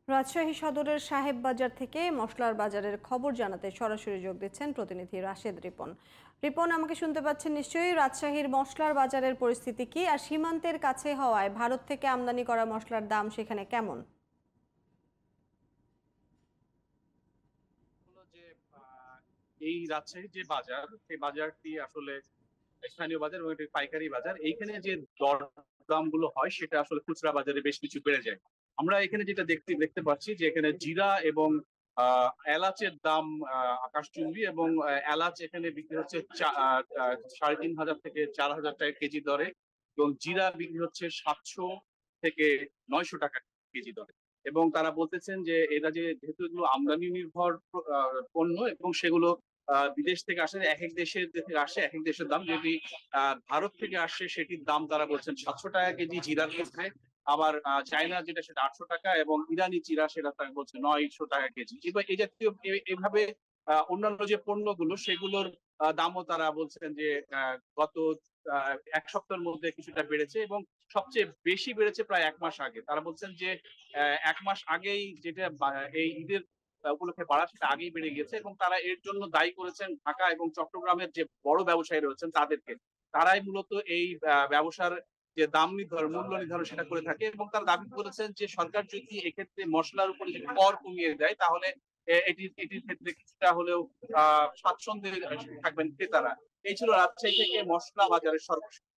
রাজশাহী সদরের সাহেববাজার থেকে মশলার বাজারের খবর জানাতে সরাসরি যোগ দিচ্ছেন প্রতিনিধি রাশেদ রিপন। রিপন, আমাকে শুনতে পাচ্ছেন নিশ্চয়ই? রাজশাহীর মশলার বাজারের পরিস্থিতি কি, আর সীমান্তের কাছে হওয়ায় ভারত থেকে আমদানি করা মশলার দাম সেখানে কেমন? হলো যে এই রাজশাহীর যে বাজার, সেই বাজারটি আসলে স্থানীয় বাজার এবং এটি পাইকারি বাজার। এইখানে যে দর দাম গুলো হয় সেটা আসলে খুচরা বাজারে বেশ কিছু বেড়ে যায়। আমরা এখানে যেটা দেখতে পাচ্ছি যে এখানে জিরা এবং এলাচের দাম আকাশচুম্বী, এবং এলাচ এখানে বিক্রি হচ্ছে ৩,৫০০ থেকে ৪,০০০ টাকা কেজি দরে, এবং জিরা বিক্রি হচ্ছে ৭০০ থেকে ৯০০ টাকা কেজি দরে। এবং তারা বলতেছেন যে এরা যেহেতু এগুলো আমদানি নির্ভর পণ্য, এবং সেগুলো বিদেশ থেকে আসে, এক এক দেশের থেকে আসে এক এক দেশের দাম। যদি ভারত থেকে আসে সেটির দাম তারা বলছেন ৭০০ টাকা কেজি জিরার ক্ষেত্রে। আবার চায়না যেটা সেটা ৮০০ টাকা, এবং ইরানি জিরা সেটা তারা বলছে ৯০০ টাকা কেজি। এবার এই জাতীয় এভাবে অন্যান্য যে পণ্যগুলো সেগুলোর দামও তারা বলছেন যে গত ১ সপ্তাহের মধ্যে কিছুটা বেড়েছে, এবং সবচেয়ে বেশি বেড়েছে প্রায় ১ মাস আগে। তারা বলছেন যে ১ মাস আগেই যেটা এই ঈদের উপলক্ষে বাড়া সেটা আগেই বেড়ে গিয়েছে, এবং তারা এর জন্য দায়ী করেছেন ঢাকা এবং চট্টগ্রামের যে বড় ব্যবসায়ী রয়েছেন তাদেরকে। তারাই মূলত এই ব্যবসার যে দাম নির্ধারণ, মূল্য নির্ধারণ সেটা করে থাকে, এবং তারা দাবি করেছেন যে সরকার যদি এক্ষেত্রে মসলার উপরে যদি কর কমিয়ে দেয় তাহলে এটির ক্ষেত্রে কিছুটা হলেও স্বাচ্ছন্দ্যে থাকবেন ক্রেতারা। এই ছিল রাজশাহী থেকে মসলা বাজারের সর্বশেষ